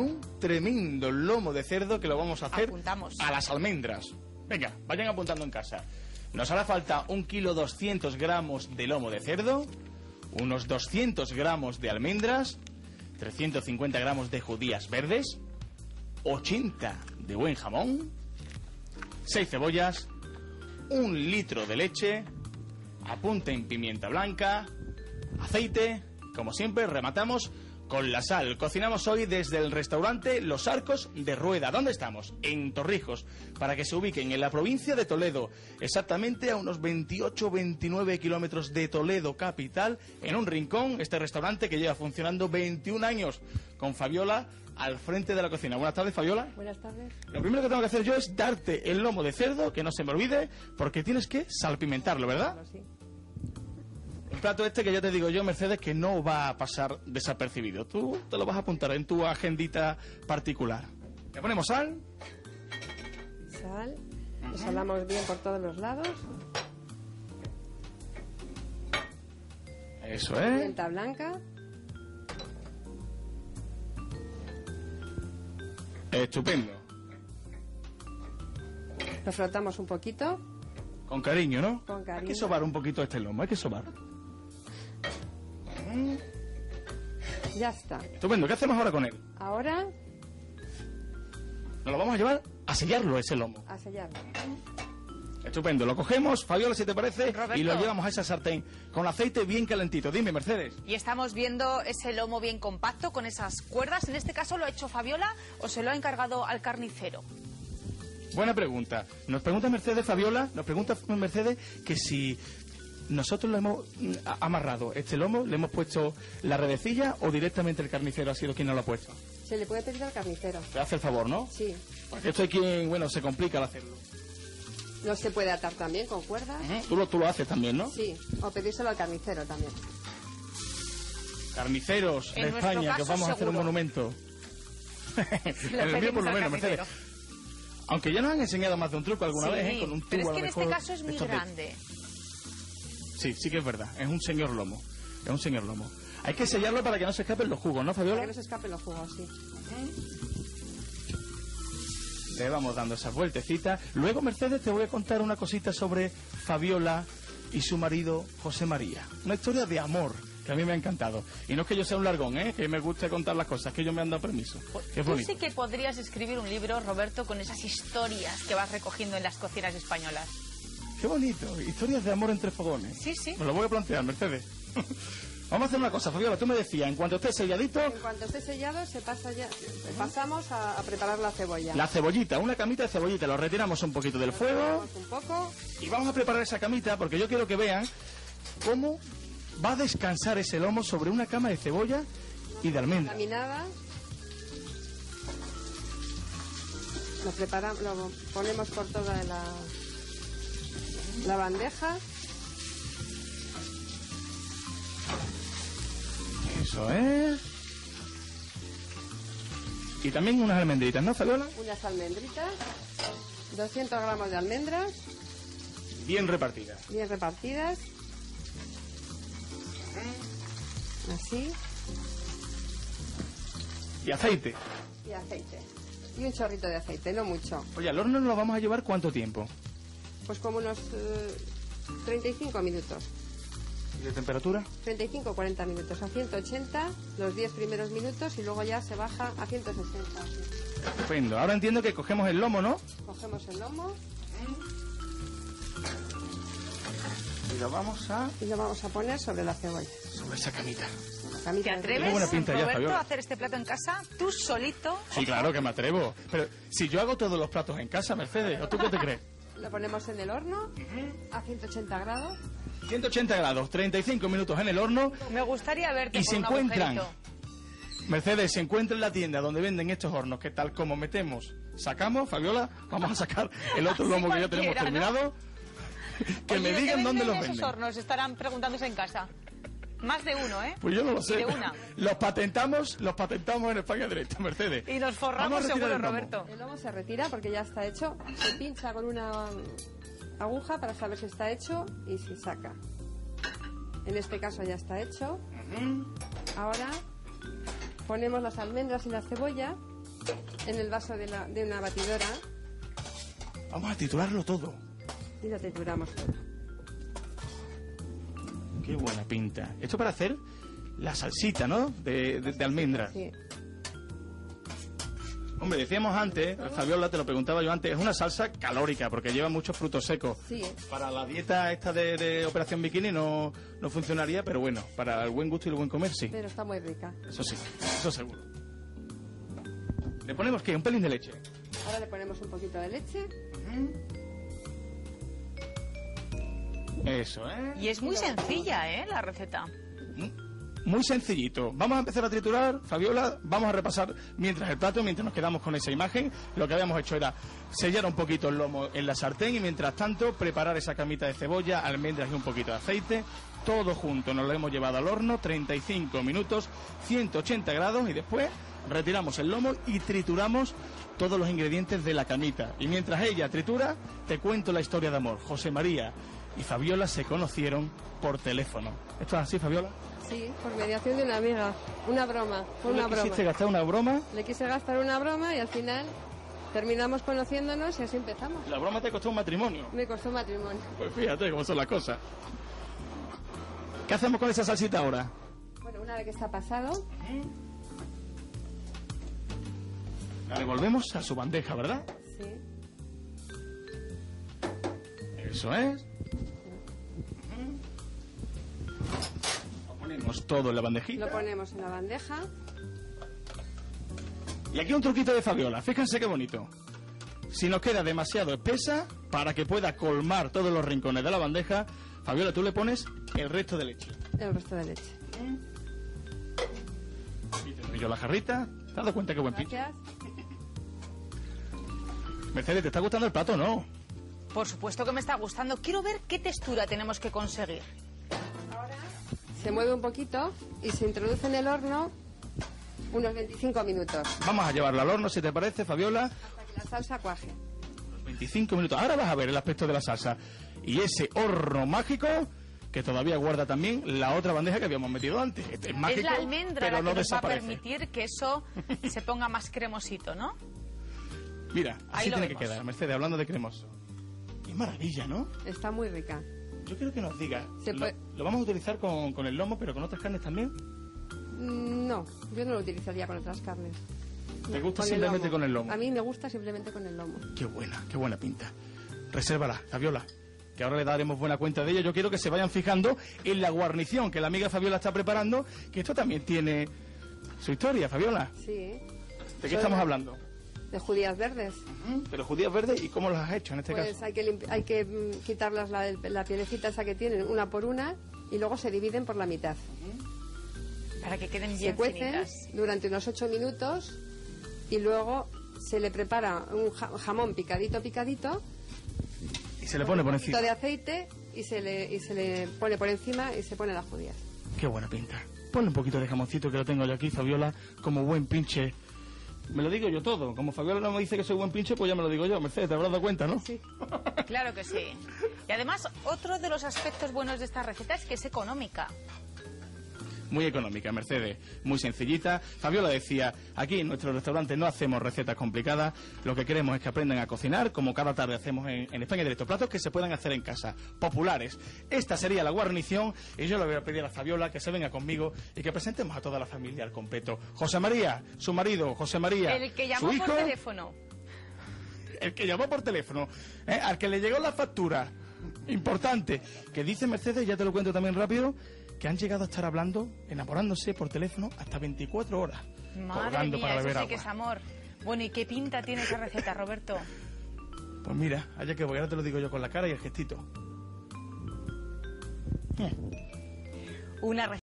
un tremendo lomo de cerdo que lo vamos a hacer Apuntamos. a las almendras. Venga, vayan apuntando en casa. Nos hará falta 1 kilo 200 gramos de lomo de cerdo, unos 200 gramos de almendras, 350 gramos de judías verdes, 80 de buen jamón, 6 cebollas, 1 litro de leche, apunten pimienta blanca, aceite. Como siempre, rematamos con la sal. Cocinamos hoy desde el restaurante Los Arcos de Rueda. ¿Dónde estamos? En Torrijos, para que se ubiquen en la provincia de Toledo, exactamente a unos 28-29 kilómetros de Toledo capital, en un rincón, este restaurante que lleva funcionando 21 años, con Fabiola al frente de la cocina. Buenas tardes, Fabiola. Buenas tardes. Lo primero que tengo que hacer yo es darte el lomo de cerdo, que no se me olvide, porque tienes que salpimentarlo, ¿verdad? Sí. Un plato este que ya te digo yo, Mercedes, que no va a pasar desapercibido. Tú te lo vas a apuntar en tu agendita particular. Le ponemos sal. Sal. Lo salamos bien por todos los lados. Eso es. Pimienta blanca. Estupendo. Lo frotamos un poquito. Con cariño, ¿no? Con cariño. Hay que sobar un poquito este lomo, hay que sobar. Ya está. Estupendo. ¿Qué hacemos ahora con él? Ahora Nos lo vamos a llevar a sellarlo, ese lomo. a sellarlo. Estupendo. Lo cogemos, Fabiola, si te parece, Roberto. y lo llevamos a esa sartén con aceite bien calentito. Dime, Mercedes. Y estamos viendo ese lomo bien compacto con esas cuerdas. En este caso, ¿lo ha hecho Fabiola o se lo ha encargado al carnicero? Buena pregunta. Nos pregunta Mercedes, Fabiola, nos pregunta Mercedes que si nosotros lo hemos amarrado este lomo, le hemos puesto la redecilla o directamente el carnicero ha sido quien nos lo ha puesto. Se le puede pedir al carnicero. Te hace el favor, ¿no? Sí. Porque esto hay quien, bueno, se complica al hacerlo. No se puede atar también con cuerdas. Tú lo haces también, ¿no? Sí. O pedírselo al carnicero también. Carniceros En de nuestro España, que os caso, vamos a hacer un seguro. monumento. En el mío pedimos por lo al menos, Mercedes. carnicero. Aunque ya nos han enseñado más de un truco alguna Sí, vez, ¿eh? Con un tubo pero es a que lo en este mejor caso es muy estos de- grande. Sí, sí que es verdad. Es un señor lomo. Es un señor lomo. Hay que sellarlo para que no se escapen los jugos, ¿no, Para Fabiola? que no se escapen los jugos, sí. Le vamos dando esas vueltecitas. Luego, Mercedes, te voy a contar una cosita sobre Fabiola y su marido José María. Una historia de amor que a mí me ha encantado. Y no es que yo sea un largón, que me guste contar las cosas, que ellos me han dado permiso. Que es Tú bonito. sí que podrías escribir un libro, Roberto, con esas historias que vas recogiendo en las cocinas españolas. Qué bonito. Historias de amor entre fogones. Sí, sí. Me lo voy a plantear, Mercedes. Vamos a hacer una cosa, Fabiola. Tú me decías, en cuanto esté selladito, En cuanto esté sellado, pasamos a preparar la cebolla. la cebollita, una camita de cebollita. Lo retiramos un poquito del fuego. Un poco. Y vamos a preparar esa camita porque yo quiero que vean cómo va a descansar ese lomo sobre una cama de cebolla y de almendra. Laminada. Lo preparamos, lo ponemos por toda la bandeja. Eso es. Y también unas almendritas, ¿no, Fabiola? Unas almendritas. 200 gramos de almendras. Bien repartidas. Bien repartidas. Así. Y aceite. Y aceite. Y un chorrito de aceite, no mucho. Oye, al horno nos lo vamos a llevar ¿cuánto tiempo? Pues como unos 35 minutos. ¿Y de temperatura? 35 o 40 minutos. A 180 los 10 primeros minutos y luego ya se baja a 160. Así. Estupendo. Ahora entiendo que cogemos el lomo, ¿no? Cogemos el lomo Y lo vamos y lo vamos a poner sobre la cebolla. sobre esa camita. La ¿Te camita de Qué atreves, buena pinta ya, Roberto, Fabiola. a hacer este plato en casa? Tú solito. Sí, claro que me atrevo. Pero si yo hago todos los platos en casa, Mercedes, ¿o tú qué te crees? Lo ponemos en el horno a 180 grados. 180 grados, 35 minutos en el horno. Me gustaría verte Y con se un encuentran, agujerito. Mercedes, se encuentra en la tienda donde venden estos hornos, que tal como metemos, sacamos, Fabiola, vamos a sacar el otro lomo que ya tenemos cualquiera, ¿no? terminado. Que Oye, me ¿de qué digan dónde venden los esos venden. hornos? Estarán preguntándose en casa. Más de uno, ¿eh? Pues yo no lo sé. Y de una. Los patentamos en España Directo, Mercedes. Y nos Vamos forramos a retirar seguro, el lomo. Roberto. El lomo se retira porque ya está hecho. Se pincha con una aguja para saber si está hecho y si saca. En este caso ya está hecho. Ahora ponemos las almendras y la cebolla en el vaso de una batidora Vamos a triturarlo todo. y lo trituramos todo. Qué buena pinta. Esto para hacer la salsita, ¿no? De almendras. Sí. Hombre, decíamos antes, Fabiola, te lo preguntaba yo antes, es una salsa calórica porque lleva muchos frutos secos. Sí. Para la dieta esta de Operación Bikini no funcionaría, pero bueno, para el buen gusto y el buen comer sí. Pero está muy rica. Eso sí, eso seguro. ¿Le ponemos qué? ¿Un pelín de leche? Ahora le ponemos un poquito de leche. Eso, ¿eh? Y es muy sencilla, la receta. Muy sencillito. Vamos a empezar a triturar, Fabiola. Vamos a repasar mientras el plato, mientras nos quedamos con esa imagen. Lo que habíamos hecho era sellar un poquito el lomo en la sartén y mientras tanto preparar esa camita de cebolla, almendras y un poquito de aceite. Todo junto nos lo hemos llevado al horno, 35 minutos, 180 grados y después retiramos el lomo y trituramos todos los ingredientes de la camita. Y mientras ella tritura, te cuento la historia de amor. José María y Fabiola se conocieron por teléfono. ¿Esto es así, Fabiola? Sí, por mediación de una amiga. Una broma. Fue una broma. ¿Quisiste gastar una broma? Le quise gastar una broma y al final terminamos conociéndonos y así empezamos. La broma te costó un matrimonio. Me costó matrimonio. Pues fíjate cómo son las cosas. ¿Qué hacemos con esa salsita ahora? Bueno, una vez que está pasado, La devolvemos a su bandeja, ¿verdad? sí. Eso es. Lo ponemos todo en la bandejita. Lo ponemos en la bandeja. Y aquí un truquito de Fabiola. Fíjense qué bonito. Si nos queda demasiado espesa, para que pueda colmar todos los rincones de la bandeja, Fabiola, tú le pones el resto de leche. El resto de leche. Y te doy yo la jarrita. ¿Te has dado cuenta qué buen pinche? Gracias. Mercedes, ¿te está gustando el plato o no? Por supuesto que me está gustando. Quiero ver qué textura tenemos que conseguir. Se mueve un poquito y se introduce en el horno unos 25 minutos Vamos a llevarlo al horno, si te parece, Fabiola. hasta que la salsa cuaje. 25 minutos. Ahora vas a ver el aspecto de la salsa. Y ese horno mágico que todavía guarda también la otra bandeja que habíamos metido antes. Este es mágico, Es la almendra pero la que no nos va a desaparece. permitir que eso se ponga más cremosito, ¿no? Mira, Ahí así lo tiene que vemos. quedar, Mercedes, hablando de cremoso. Qué maravilla, ¿no? Está muy rica. Yo quiero que nos diga. Se puede- Lo vamos a utilizar con el lomo, pero con otras carnes también. No, yo no lo utilizaría con otras carnes. ¿Te No, gusta con el simplemente lomo. con el lomo? A mí me gusta simplemente con el lomo. Qué buena pinta. Resérvala, Fabiola, que ahora le daremos buena cuenta de ella. Yo quiero que se vayan fijando en la guarnición que la amiga Fabiola está preparando, que esto también tiene su historia, Fabiola. Sí, ¿De qué estamos hablando? de judías verdes. De los judías verdes, ¿y cómo los has hecho en este Pues caso? hay que quitarlas la pielecita esa que tienen una por una y luego se dividen por la mitad. Para que queden Se bien cuecen finitas. durante unos 8 minutos y luego se le prepara un jamón picadito Y se le pone por un encima. poquito de aceite y se le pone por encima y se pone las judías. Qué buena pinta. Ponle un poquito de jamoncito que lo tengo yo aquí, Fabiola, como buen pinche. Me lo digo yo todo. Como Fabiola no me dice que soy buen pinche, pues ya me lo digo yo. Mercedes, te habrás dado cuenta, ¿no? Sí. Claro que sí. Y además, otro de los aspectos buenos de esta receta es que es económica. Muy económica, Mercedes, muy sencillita. Fabiola decía, aquí en nuestro restaurante no hacemos recetas complicadas, lo que queremos es que aprendan a cocinar, como cada tarde hacemos en España Directo, platos que se puedan hacer en casa, populares. Esta sería la guarnición y yo le voy a pedir a Fabiola que se venga conmigo y que presentemos a toda la familia al completo. José María, su marido, José María, El que su llamó hijo, por teléfono. el que llamó por teléfono, al que le llegó la factura, importante, que dice Mercedes, ya te lo cuento también rápido, que han llegado a estar hablando, enamorándose por teléfono hasta 24 horas. Madre colgando mía, para eso beber sí que es agua. amor. Bueno, ¿y qué pinta tiene esa receta, Roberto? Pues mira, allá que voy, ahora te lo digo yo con la cara y el gestito. Una